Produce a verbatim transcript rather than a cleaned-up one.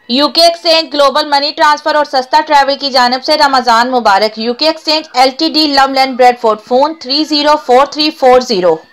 UK exchange global money transfer और सस्ता travel की जानिब से रमजान मुबारक। UK exchange L T D लमलैंड Bradford, phone three zero four three four zero.